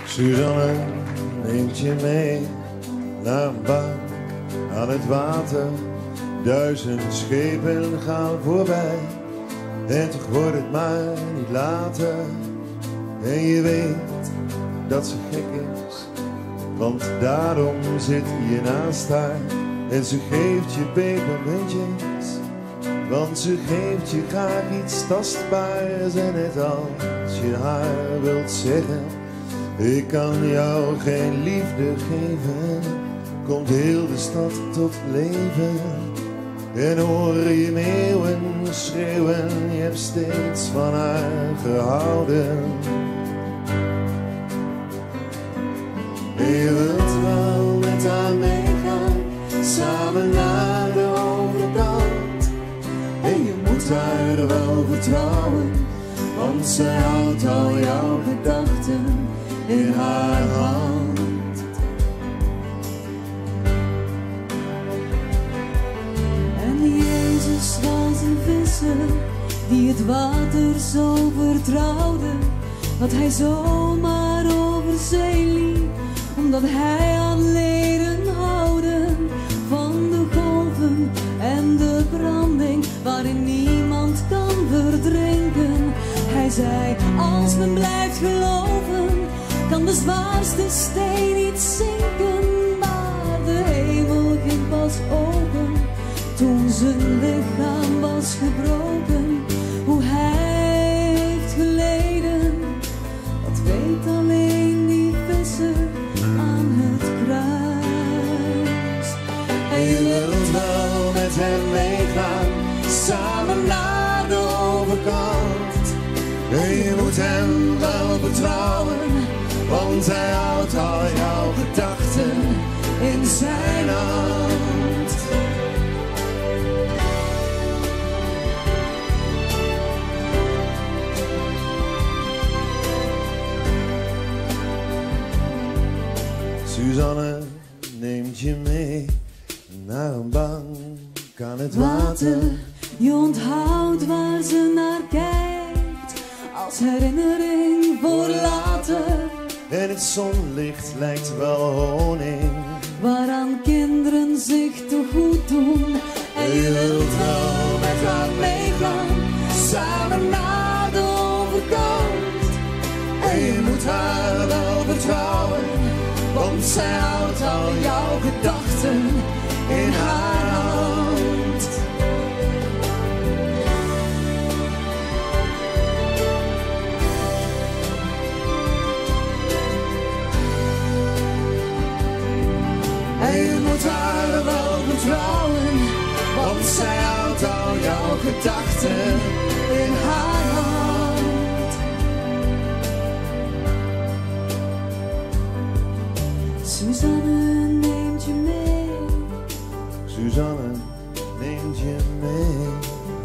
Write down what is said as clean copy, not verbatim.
Suzanne neemt je mee naar een bank aan het water. 1000 schepen gaan voorbij en toch wordt het maar niet later. En je weet dat ze gek is, want daarom zit je naast haar. En ze geeft je pepermuntjes, want ze geeft je graag iets tastbaars. En net als je haar wilt zeggen, ik kan jou geen liefde geven, komt heel de stad tot leven. En hoor je meeuwen schreeuwen, je hebt steeds van haar gehouden. En je wilt wel met haar meegaan, samen naar de overkant. En je moet haar wel vertrouwen, want zij houdt al jouw gedachten in haar hand. En Jezus was een visser die het water zo vertrouwde, dat hij zomaar over zee liep, omdat hij had leren houden van de golven en de branding waarin niemand kan verdrinken. Hij zei, als men blijft geloven, kan de zwaarste steen niet zinken. Maar de hemel ging pas open toen zijn lichaam was gebroken. Hoe hij heeft geleden, dat weet alleen die visser aan het kruis. En je wilt wel met hem meegaan, samen naar de overkant. En je moet hem wel vertrouwen, want hij houdt al jouw gedachten in zijn hand. Suzanne neemt je mee naar een bank aan het water. Je onthoudt waar ze naar kijkt, als herinnering voor later. En het zonlicht lijkt wel honing, waaraan kinderen zich te goed doen. En je wilt wel met haar meegaan, samen naar de overkant. En je moet haar wel vertrouwen, want zij houdt al jouw gedachten in haar hand. En je moet haar wel vertrouwen, want zij houdt al jouw gedachten in haar hand. Suzanne neemt je mee. Suzanne neemt je mee.